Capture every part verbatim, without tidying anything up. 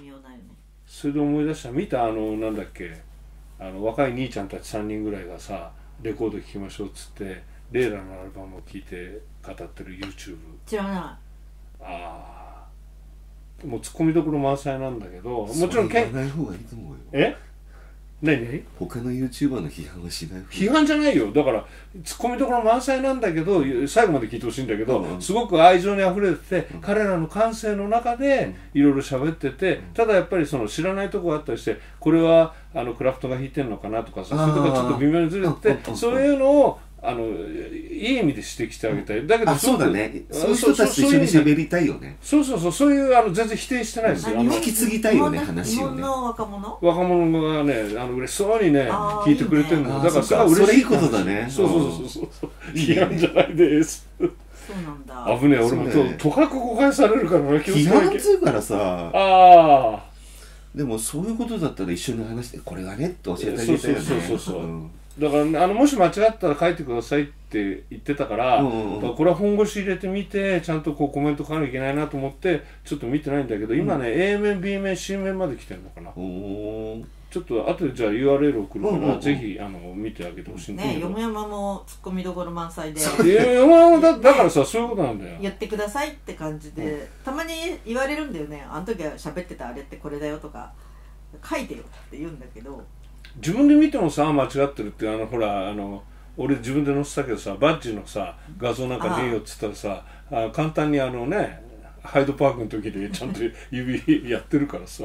ようないよね。 それで思い出した。見た、あのなんだっけ、あの若い兄ちゃんたちさんにんぐらいがさ、レコード聴きましょうっつってレイラのアルバムを聴いて語ってる YouTube。 知らない。 ああ、もうツッコミどころ満載なんだけど、もちろんけん言わない方がいいと思うよ。 え何何他の YouTuber の批判はしない方がいい。 批判じゃないよ。だからツッコミどころ満載なんだけど、最後まで聞いてほしいんだけど、 うんうん、 すごく愛情にあふれてて、うん、彼らの感性の中でいろいろ喋ってて、うん、ただやっぱりその知らないとこがあったりして、これはあのクラフトが弾いてるのかなとかさ、それとかちょっと微妙にずれてて、そういうのをあのいい意味で指摘してあげたい。だけどそうだね、そういう人たちと一緒に喋りたいよね。 そうそうそう、そういうあの全然否定してないですよ。あの引き継ぎたいよね、話をね。 日本の若者若者がね、あの嬉しそうにね聞いてくれてるの。だからそれは嬉しい。 それいいことだね。 そうそうそうそうそう、批判じゃないです。 そうなんだ。 危ねえ、俺もととかく誤解されるからね。 批判っつうからさ、 ああ、 でもそういうことだったら一緒に話して、これがねって教えてあげたよね。 そうそうそうそう。だからあのもし間違ったら書いてくださいって言ってたから、うんうん、これは本腰入れてみてちゃんとこうコメント書かなきゃいけないなと思ってちょっと見てないんだけど、今ね、うん、A 面 B 面 C 面まで来てるのかな。ちょっと後でじゃあ ユーアールエル 送るから、うんうんうん、ぜひあの見てあげてほしいんだけどね。よもやまもツッコミどころ満載で、 いやよもやまだだからさ、そういうことなんだよ。 やってくださいって感じで、うん、たまに言われるんだよね。あの時は喋ってたあれってこれだよとか書いてよって言うんだけど、 自分で見てもさ間違ってるって、あのほらあの俺自分で載せたけどさ、バッジのさ画像なんかねえよっつったらさ、ああ簡単にあのねハイドパークの時でちゃんと指やってるからさ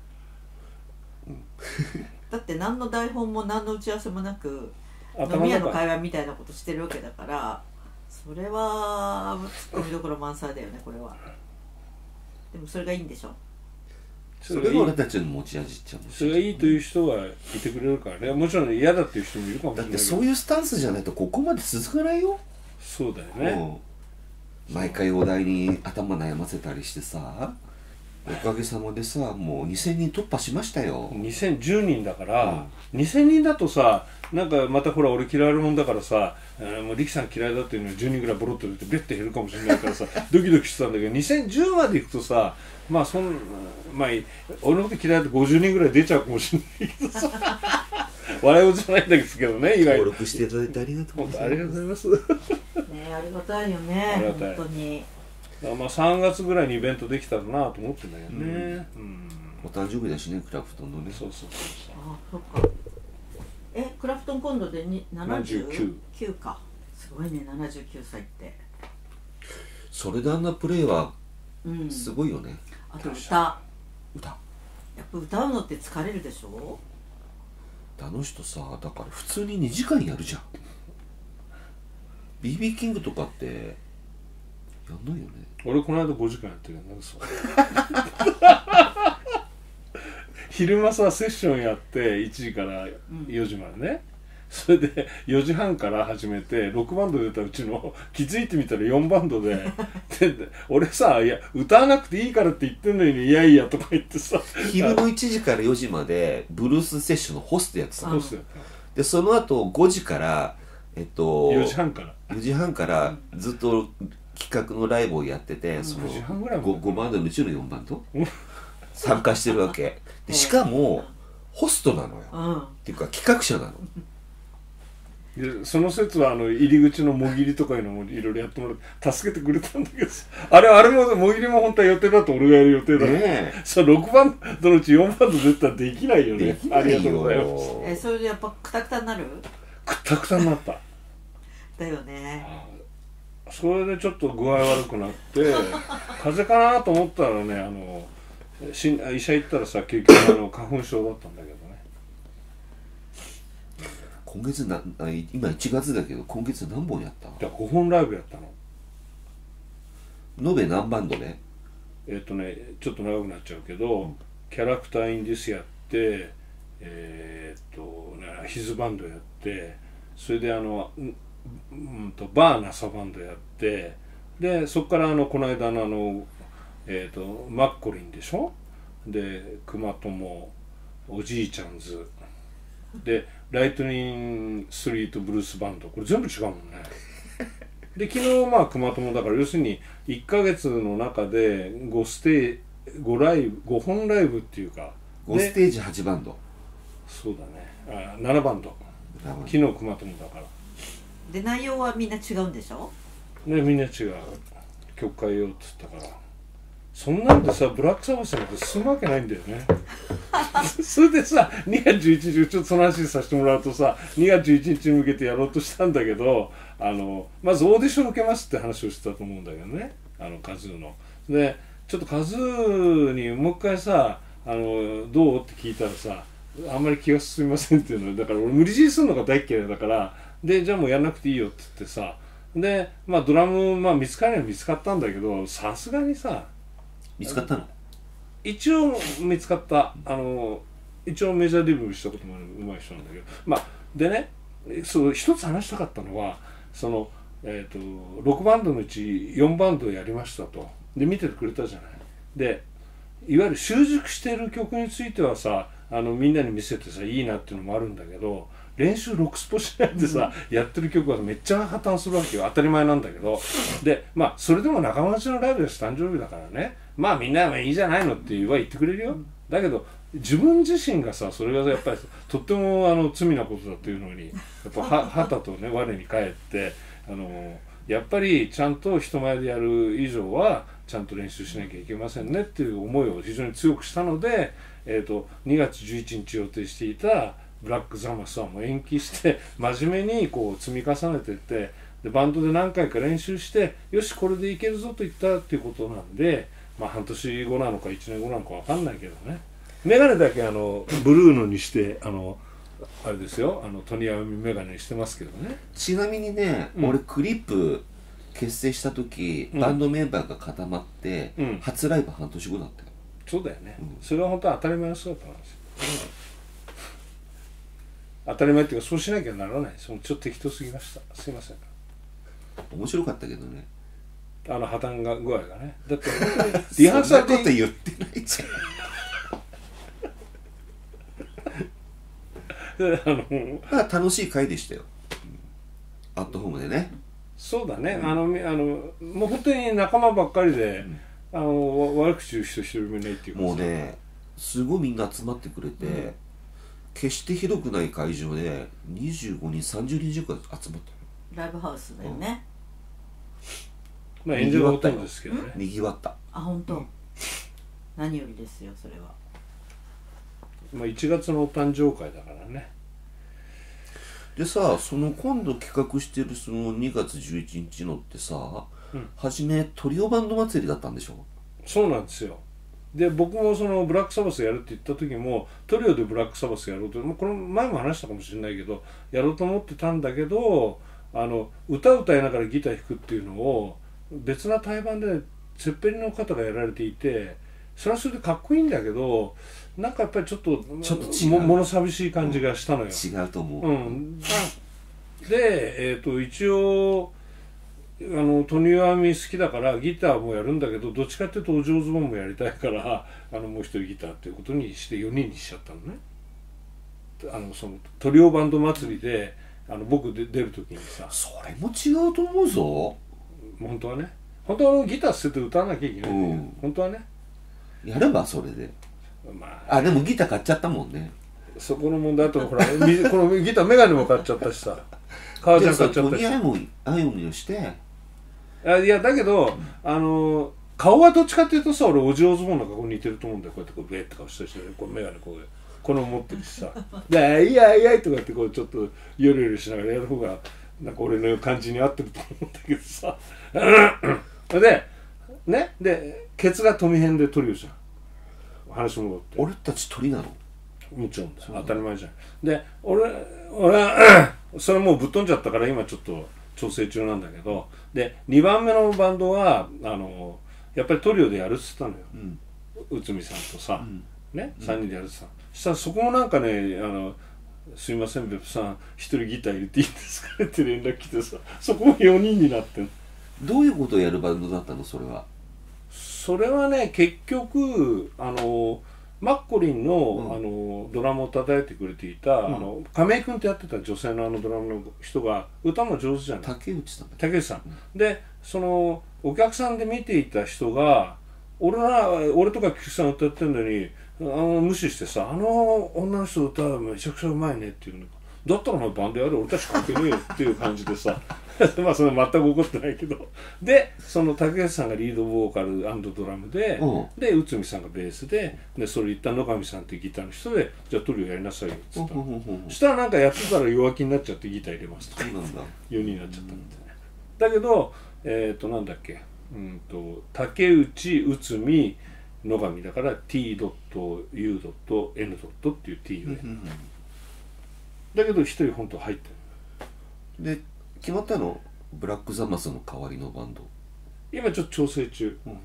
だって何の台本も何の打ち合わせもなく飲み屋の会話みたいなことしてるわけだから、それはツッコミどころ満載だよね、これは。でもそれがいいんでしょ。 それが俺たちの持ち味っちゃう。 それがいいという人がいてくれるからね。もちろん嫌だっていう人もいるかもしれないけど、 だってそういうスタンスじゃないとここまで続かないよ。 そうだよね、 うん、毎回お題に頭悩ませたりしてさ、おかげさまでさもうにせんにん突破しましたよ。 にせんじゅうにんだから、うん、にせんにんだとさ、なんかまたほら俺嫌われるもんだからさ、もう力さん嫌いだっていうのにじゅうにんぐらいボロッと出てベッて減るかもしれないからさドキドキしてたんだけど、にせんじゅうまでいくとさ、まあそんまあ俺のこと嫌いだってごじゅうにんぐらい出ちゃうかもしれないけどさ笑い事じゃないんですけどね、意外と登録していただいてありがとうございます。 ありがとうございますね、ありがたいよね、ありがたい本当に。 まあさんがつぐらいにイベントできたらなと思ってんだけどね、うんうん、 お誕生日だしね、クラフトンのね。 そうそうそうそう。あ、そっか。え、クラフトン今度でにななじゅうきゅうか。すごいね、ななじゅうきゅうさいって。 それであんなプレーはすごいよね、 うん、あと歌歌やっぱ歌うのって疲れるでしょ。 あの人さ、だから普通ににじかんやるじゃん。 ビービー キングとかってやんないよね。 俺この間ごじかんやってるよね。そう昼間さセッションやっていちじからよじまでね、うん、それでよじはんから始めてろくバンド出たうちの気づいてみたらよんバンド で, で俺さ、いや歌わなくていいからって言ってんのにいやいやとか言ってさ、 昼のいちじからよじまでブルースセッションのホストやってたの。でその後ごじからえっとよじはんからよじはんからずっと企画のライブをやってて、その 5, 5バンドのうちのよんバンド参加してるわけで、しかもホストなのよ、うん、っていうか企画者なの。でその説はあの入り口のもぎりとかいうのもいろいろやってもらって助けてくれたんだけど、あれあれももぎりも本当は予定だと俺がやる予定だ、ね、そうろくバンドのうちよんバンド出たらできないよね。 できないよ。 ありがとうございます。 えそれでやっぱクタクタになる。 クタクタになっただよね。 それでちょっと具合悪くなって風邪かなと思ったらね、あのし医者行ったらさ結局あの花粉症だったんだけどね。 今月な今いちがつだけど今月何本やった？ じゃごほんライブやったの。 延べ何バンドで？ えっとねちょっと長くなっちゃうけど、うん、キャラクターインディスやってえー、っとヒズバンドやって、それであのうんとバーナサバンドやって、でそこからあのこの間のあのえー、とマッコリンでしょ、でクマトモおじいちゃんズでライトニングストリートブルースバンド、これ全部違うもんねで昨日まあクマトモだから要するにいっかげつの中でごステごライブごほんライブっていうかごステージはちバンド。 そうだね、あななバンド、昨日熊友だから。 で内容はみんな違うんでしょ。 ね、みんな違う曲変えようっつったから、そんなんでさブラックサバスなんて進むわけないんだよねそれでさにがつじゅういちにちちょっとその話させてもらうとさ、にがつじゅういちにちに向けてやろうとしたんだけど、あのまずオーディション受けますって話をしてたと思うんだけどね、あのカズーの。でちょっとカズーにもう一回さ、あのどうって聞いたらさ、あんまり気が進みませんっていうのだから、俺無理強いするのが大嫌いだから、でじゃあもうやんなくていいよって言ってさ、でまあドラム、まあ、見つかるには見つかったんだけど、さすがにさ見つかったの？ 一応見つかった。あの一応メジャーデビューしたこともあるうまい人なんだけど、まあでね、そう一つ話したかったのは、その、えー、とろくバンドのうちよんバンドやりましたと。で見ててくれたじゃない。でいわゆる習熟している曲についてはさ、あのみんなに見せてさいいなっていうのもあるんだけど、練習ろくスポしないでさ、うん、やってる曲はめっちゃ破綻するわけよ。当たり前なんだけど、でまあそれでも仲間内のライブだし誕生日だからね、まあみんなはいいじゃないのって言わ言ってくれるよ、うん、だけど自分自身がさ、それがやっぱりとってもあの罪なことだっていうのにやっぱは旗とね我に返って、あのやっぱりちゃんと人前でやる以上はちゃんと練習しなきゃいけませんねっていう思いを非常に強くしたので、えーとにがつじゅういちにち予定していたブラックザマスはもう延期して真面目にこう積み重ねていって、でバンドで何回か練習して、よしこれでいけるぞと言ったっていうことなんで、まあ半年後なのかいちねんごなのか分かんないけどね。メガネだけあのブルーのにして、あのあれですよ、あのトニアミメガネにしてますけどね。 ちなみにね、うん、俺クリップ結成した時、うん、バンドメンバーが固まって、うん、初ライブ半年後だったよ。 そうだよね、うん、それは本当は当たり前の姿なんですよ、当たり前っていうかそうしなきゃならない。そのちょっと適当すぎました、すいません。 面白かったけどね、 あの破綻が具合がね。だってリハーサルでそんなこと言ってないじゃんあのまあ楽しい回でしたよ、アットホームでね。 そうだね、うん、あのあのもう本当に仲間ばっかりで、うん、あの悪口言う人一人もいないっていうか、 もうねすごいみんな集まってくれて、うん、決してひどくない会場でにじゅうごにんさんじゅうにん近く集まったの。 ライブハウスだよね、 うん、まあ演者がほとんどですけどね。 にぎわった。 あ、本当、うん、何よりですよそれは。 まあいちがつのお誕生会だからね。 でさ、その今度企画してるそのにがつじゅういちにちのってさ、うん、初めトリオバンド祭りだったんでしょ。 そうなんですよ。で僕もそのブラックサバスやるって言った時もトリオでブラックサバスやろうと、この前も話したかもしれないけどやろうと思ってたんだけど、あの歌歌いながらギター弾くっていうのを別な対バンでセッペリンの方がやられていて、それはそれでかっこいいんだけど、なんかやっぱりちょっとちょっと違う、 も物寂しい感じがしたのよ、うん、 違うと思う、 うん、で、えー、と一応あのトニー・アーミー好きだからギターもやるんだけど、どっちかっていうとお上手ももやりたいからあのもう一人ギターっていうことにしてよにんにしちゃったのね。あのそのトリオバンド祭りであの僕で出る時にさ、 それも違うと思うぞ。 本当はね、本当はギター捨てて歌わなきゃいけないんだよ、うん、本当はねやればそれで、まあ、あでもギター買っちゃったもんね。 そこの問題とほらこのギターメガネも買っちゃったしさ、革ジャン買っちゃったし、 トニーアイオンをしてあ、いやだけど、うん、あの顔はどっちかっていうとさ、俺オジオズボンの顔似てると思うんだよ。こうやってこうベーって顔したりして、こうメガネこうこの持ってるしさで「いやいやい」とかってこうちょっとヨレヨレしながらやる方がなんか俺の感じに合ってると思うんだけどさでね、でケツが富編でトリオじゃん。話戻って、 俺たち鳥なの？ もちろんです、当たり前じゃん。で俺俺はそれもうぶっ飛んじゃったから今ちょっと調整中なんだけど、でにばんめのバンドはあのやっぱりトリオでやるっつったのよ、うん、内海さんとさ、うん、ね、さんにんでやるっつったの、うん、そしたらそこもなんかね、あのすいません別府さん一人ギター入れていいんですかねって連絡来てさ、そこもよにんになってん。 どういうことをやるバンドだったのそれは？ それはね結局あのマッコリンの、うん、あのドラムを叩いてくれていた、うん、あの亀井君ってやってた女性のあのドラムの人が歌も上手じゃない。 竹内さん。 竹内さん、うん、でそのお客さんで見ていた人が俺は俺とか菊池さん歌ってんのにあの無視してさ、あの女の人歌うめちゃくちゃうまいねっていうの、だったらお前バンドやる、俺たち関係ねえよっていう感じでさまあそれ全く怒ってないけど、でその竹内さんがリードボーカル&ドラムで、うん、で内海さんがベースで、でそれ一旦野上さんってギターの人で、じゃあトリオやりなさいよっつったら、そしたらなんかやってたら弱気になっちゃってギター入れますとかよにんになっちゃったみたいな。だけどえっ、ー、となんだっけ、うんと竹内内海野上だから ティーユーエヌ っていう T でだけど一人本当入ってるで決まったの？ブラックザマスの代わりのバンド今ちょっと調整中、うん、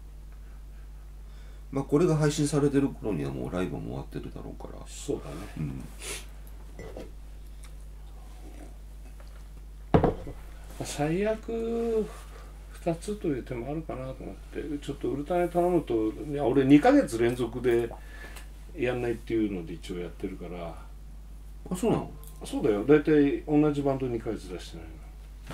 まあこれが配信されてる頃にはもうライブも終わってるだろうから。 そうだね、うん、最悪ふたつという手もあるかなと思って、ちょっとウルタネ頼むと、いや俺にかげつ連続でやんないっていうので一応やってるから。 あ、そうなの？ そうだよ、大体同じバンドにかげつ出してないの。うん、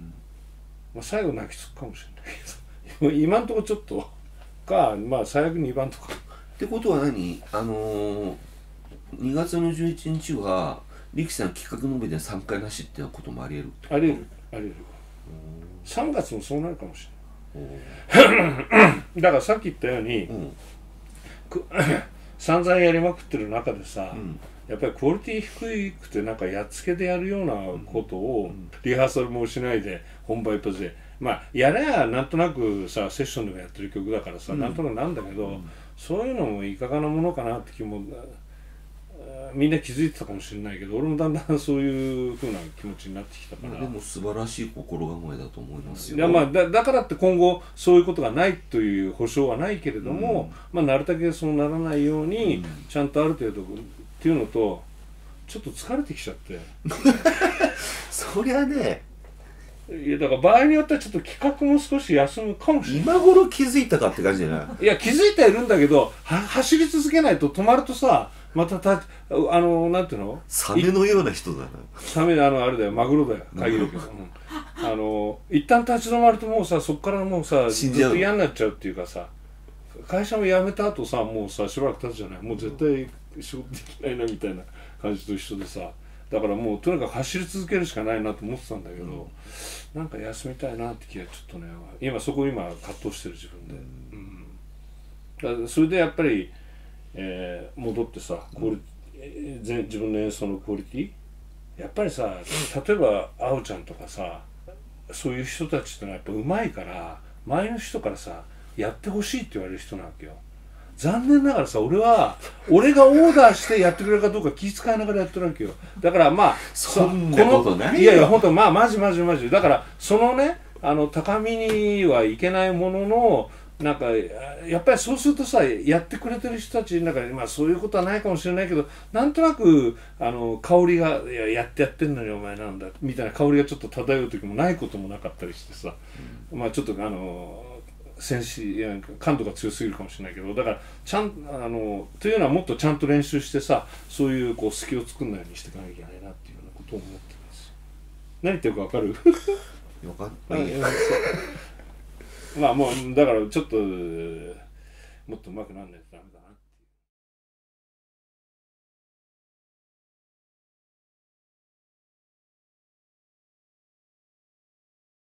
まあ、最後泣きつくかもしれないけど今んとこちょっとか、まあ最悪にばんとかってことは何、あのー、にがつのじゅういちにちは力さん企画の上で参加なしっていうこともありえる？ ありえるありえる。さんがつもそうなるかもしれないだからさっき言ったように、うん、散々やりまくってる中でさ、うん、やっぱりクオリティ低くてなんかやっつけでやるようなことをリハーサルもしないで本番一発でまあやれやなんとなくさセッションでもやってる曲だからさ、うん、なんとなくなんだけど、うん、そういうのもいかがなものかなって気もみんな気づいてたかもしれないけど、俺もだんだんそういう風な気持ちになってきたから、まあ、 でも素晴らしい心構えだと思いますよ。 いや、まあ、だ, だからって今後そういうことがないという保証はないけれども、うん、まあ、なるだけそうならないようにちゃんとある程度っていうのとちょっと疲れてきちゃってそりゃね、 いやだから場合によってはちょっと企画も少し休むかもしれない。 今頃気づいたかって感じじゃない？ いや気づいてはいるんだけど、は走り続けないと止まるとさ、またたあのなんていうの？ サメのような人だな。 サメあのあれだよ、マグロだよ、限るけど、うん、あの一旦立ち止まるともうさ、そこからもうさずっと嫌になっちゃうっていうかさ、会社も辞めた後さ、もうさしばらく経つじゃない、もう絶対仕事できないなみたいな感じと一緒でさ、だからもうとにかく走り続けるしかないなと思ってたんだけど、うん、なんか休みたいなって気がちょっとね、今そこ今葛藤してる自分で、うん、だからそれでやっぱり、えー、戻ってさ、クオリ、うん、自分の演奏のクオリティやっぱりさ、例えばあおちゃんとかさ、そういう人たちってのはやっぱうまいから、前の人からさやってほしいって言われる人なわけよ。残念ながらさ、俺は俺がオーダーしてやってくれるかどうか気遣いながらやってるわけよ。だからまあそんなことないよ。 いやいや本当まあマジマジマジだから、そのね、あの高みにはいけないものの、なんかやっぱりそうするとさ、やってくれてる人たちの中で、まあそういうことはないかもしれないけど、なんとなくあの香りが、いややってやってんのにお前なんだみたいな香りがちょっと漂う時もないこともなかったりしてさ、うん、まあちょっとあのセンシ感度が強すぎるかもしれないけど、だからちゃんあのというのはもっとちゃんと練習してさ、そういうこう隙を作んないようにしていかなきゃいけないなっていうようなことを思ってます。何言ってるか分かる？ 分かんない。 まあもうだからちょっともっと上手くなんないとダメだな。